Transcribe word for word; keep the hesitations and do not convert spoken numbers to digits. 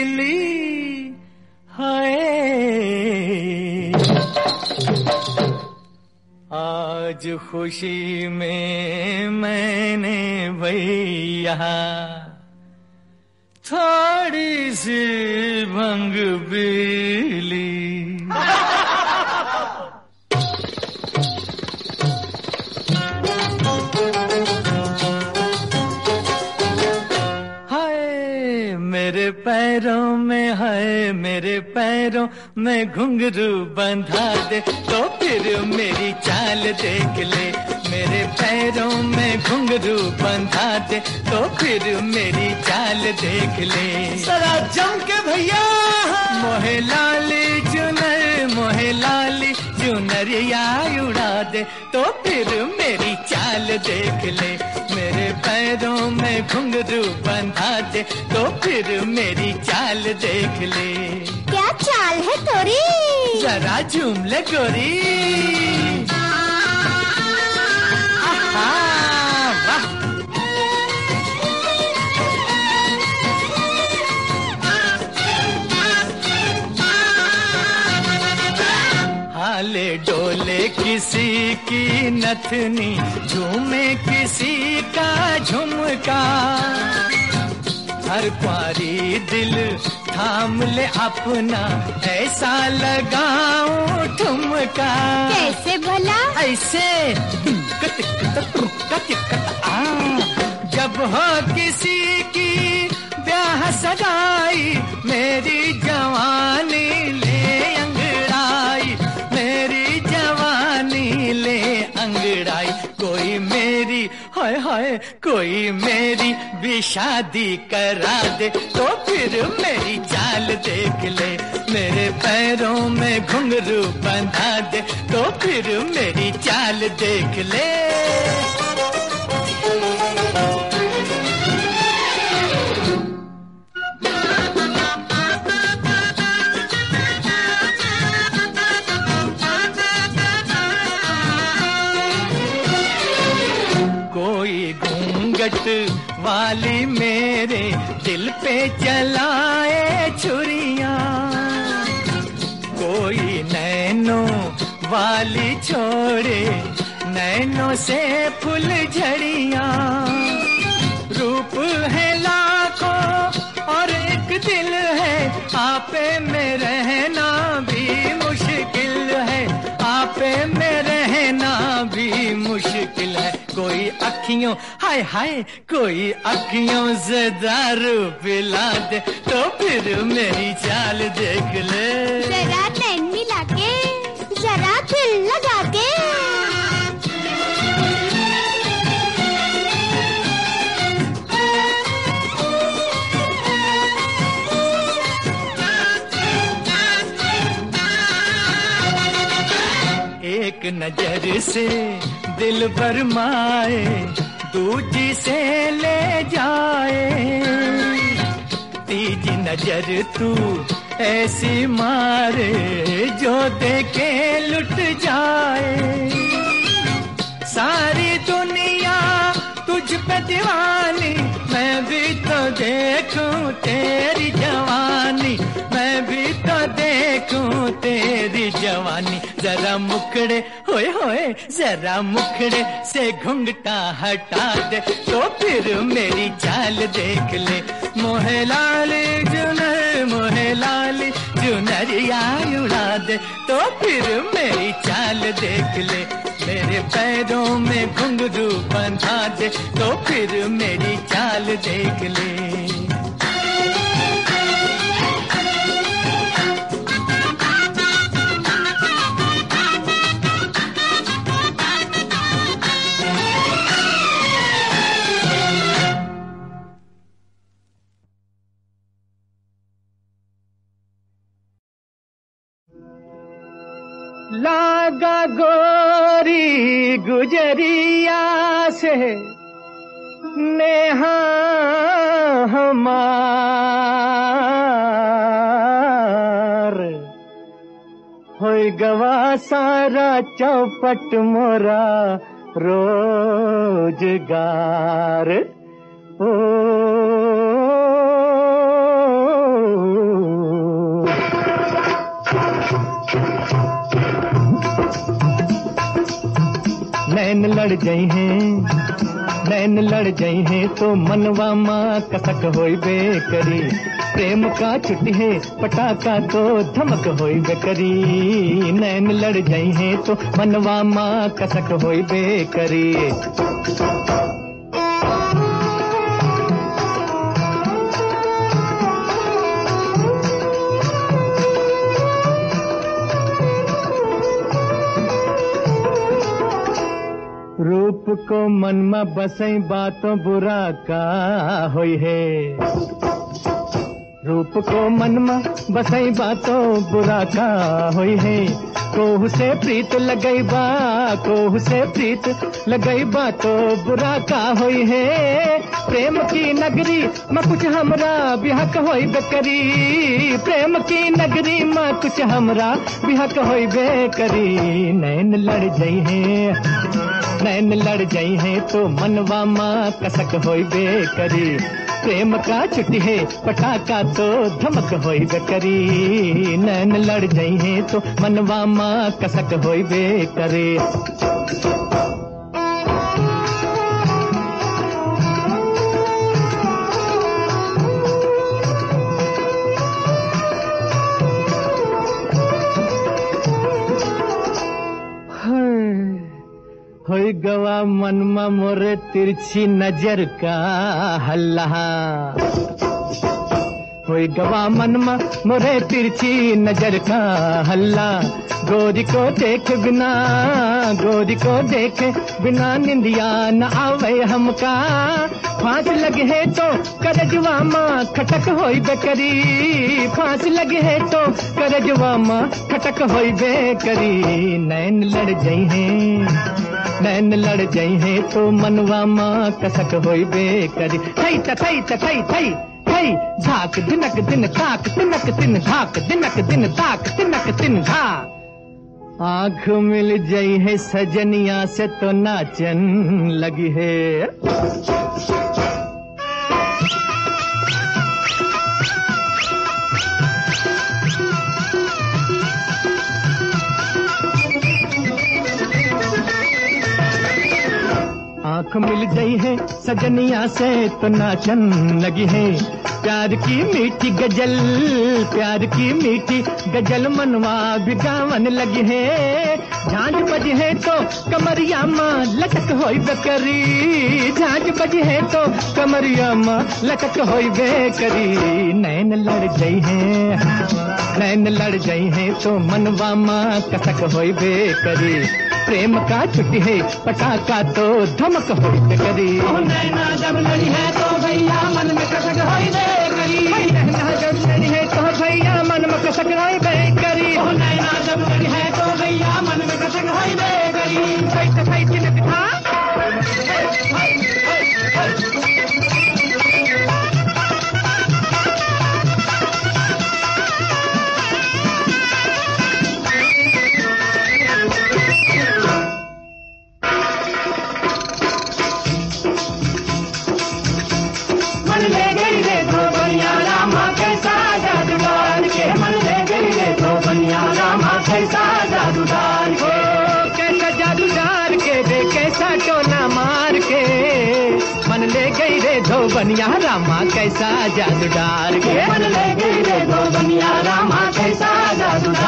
बिजली हाय। आज खुशी में मैंने भैया थोड़ी सी भंग पीली। मेरे पैरों में है, मेरे पैरों में घुंघरू बंधा दे तो फिर मेरी चाल देख ले। मेरे पैरों में घुंघरू बंधा दे तो फिर मेरी चाल देख ले। जरा जम के भैया। मोहे लाली चुनर, मोहे लाली चुनरिया उड़ा दे तो फिर मेरी चाल देख ले। मेरे पैरों में घुंघरू बंधा दे तो फिर मेरी चाल देख ले। क्या चाल है तोरी? जरा झूम ले गोरी। आहा, वाह। हाले डोले किसी की नथनी, झूमे किसी का झुमका। हर पारी दिल थाम ले अपना, ऐसा लगाऊं ठुमका। कैसे भला? ऐसे आ, जब हो किसी की ब्याह सगाई, मेरी जवानी ले अंगड़ाई, मेरी जवानी ले अंगड़ाई। कोई मेरी हाय हाय, कोई मेरी भी शादी करा दे तो फिर मेरी चाल देख ले। मेरे पैरों में घुंघरू बंधा दे तो फिर मेरी चाल देख ले। कोई घूंघट वाली मेरे दिल पे चलाए छुरियां, कोई नैनों वाली छोड़े नैनों से फूल झड़ियां। रूप है लाखों और एक दिल है, आपे में रहना भी मुश्किल है, आपे में रहना भी मुश्किल है। कोई अखियों हाय हाय, कोई अखियों से दारू पिला दे तो फिर मेरी चाल देख ले। जरा नैन मिला के, जरा दिल लगा के। एक नजर से दिल भरमाए, दूजी से ले जाए। तीजी नजर तू ऐसी मारे जो देखे लुट जाए। सारी दुनिया तुझ पे दीवानी, मैं भी तो देखूं तेरी जवानी, मैं भी तो देखूं तेरी जवानी। जरा मुखड़े होए होए, जरा मुखड़े से घुंघटा हटा दे तो फिर मेरी चाल देख ले। मोहे लाली चुनर, मोहे लाली चुनरिया उड़ा दे तो फिर मेरी चाल देख ले। मेरे पैरों में घुंघरू बंधा दे तो फिर मेरी चाल देख ले। लागा गोरी गुजरिया से नेहा हमार, होय गवा सारा चौपट मोरा रोजगार। ओ नैन लड़ जाई हैं नैन लड़ जाई हैं तो मनवा माँ कसक होई बे करी। प्रेम का छुट्टी है पटाखा तो धमक होई बे करी। नैन लड़ जाई हैं तो मनवा माँ कसक होई बे करी। रूप को मन में बसई बातों बुरा का होई है। रूप को मन में बसई बातों बुरा का होई है। कोहू से प्रीत लगई बा कोहू से प्रीत लगई बा तो बुरा का होई है। प्रेम की नगरी में कुछ हमरा बिहक होई बेकरी। प्रेम की नगरी में कुछ हमरा बिहक होई बेकरी। नैन लड़ जाई है नैन लड़ जाई हैं तो मनवा माँ कसक होई बे करी। प्रेम का छुट्टी है पटाखा तो धमक होई बे करी। नैन लड़ जाई हैं तो मनवा माँ कसक होई बे करे। होई गवा मनमा मोरे तिरछी नजर का हल्ला। होई गवा मनमा मोरे तिरछी नजर का हल्ला। गोरी को देख बिना गोरी को देख बिना निंदिया न आवे हमका। फांस लगे है तो करजवा माँ खटक होई बेकरी। फांस लगे है तो करजवा माँ खटक होई बेकरी। नैन लड़ जाई हैं नैन लड़ जाई हैं तो मनवा माँ कसक होई बेकरी। थई थई थई थई थई झाक दिनक दिन धाक तिनक दिन धाक दिनक दिन धाक तिनक दिन धा। आँख मिल जाई है सजनिया से तो नाचन लगी है। आँख मिल गई है सजनिया से तो नाचन लगी है। प्यार की मीठी गजल प्यार की मीठी गजल मनवा भी गावन लगी है। झांझ बजी है तो कमरिया माँ लटक होई बेकरी। झांझ बजी है तो कमरिया माँ लटक होई बेकरी। नैन लड़ गई है नैन लड़ गई है तो मनवा माँ कसक होई बेकरी। प्रेम का छुट्टी है पटाखा तो धमक होई बेकरी। नैना जब लड़ी है तो भैया मन में कसक होई बेकरी। नैना जब लड़ी है तो भैया मन में कसक होई बेकरी। नैना जब लड़ी है तो भैया मन में कसक होई बेकरी। कैसे कैसे दिखा मन ले गई रे तो बनिया रामा कैसा जादू डाल के। मन ले गई रे तो बनिया रामा कैसा जादू डाल के। कैसा जादू डाल के रे कैसा टोना मार के। मन ले गई रे धो बनिया रामा कैसा जादू डाल के। मन ले गई रे तो बनिया रामा कैसा जादू